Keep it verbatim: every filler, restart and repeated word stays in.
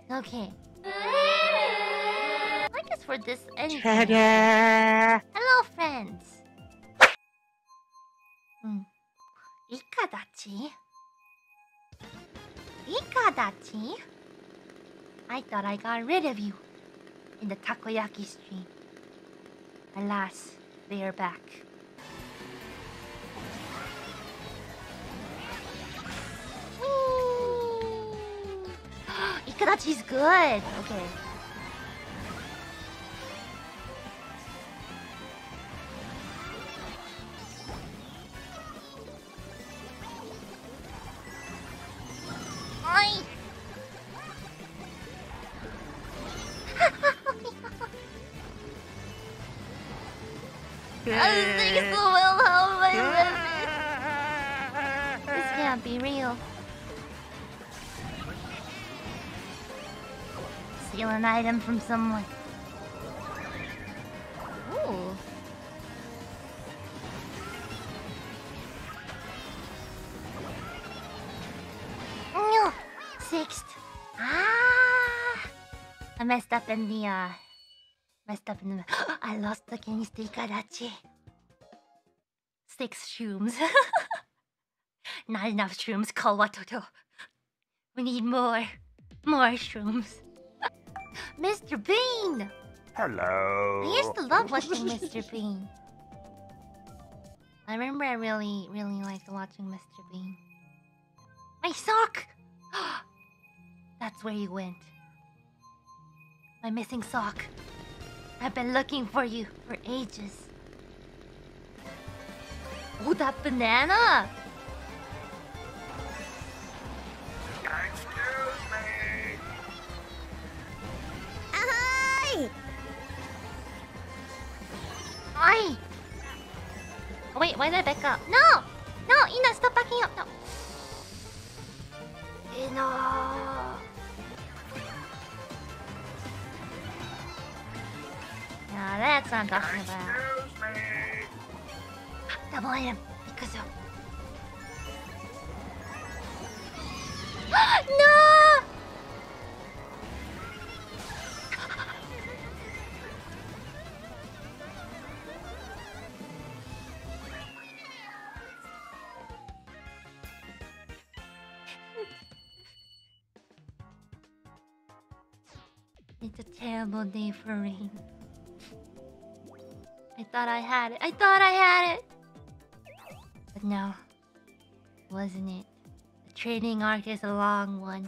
Okay. I guess for this anything. Ta-da! Hello, friends. Hmm. Ikadachi? Ikadachi? I thought I got rid of you in the takoyaki stream. Alas, they are back. Ikadachi's good. Okay. Oi! I was thinking so well how I live. This can't be real. Steal an item from someone. Ooh. No. Sixth. Ah. I messed up in the uh messed up in the I lost against Ikadachi. Six shrooms. Not enough shrooms, Kawatoto. We need more. More shrooms. Mister Bean! Hello. I used to love watching Mister Bean. I remember I really, really liked watching Mister Bean. My sock! That's where you went. My missing sock. I've been looking for you for ages. Oh, that banana! Excuse me. Ahoy! Oi! Oh, wait, why did I back up? No! No, Ina, stop backing up! No! Ina! Yeah, that's what I'm talking about. Excuse me. Double item, Ikuzo. No! It's a terrible day for rain. I thought I had it. I thought I had it! But no. Wasn't it? The training arc is a long one.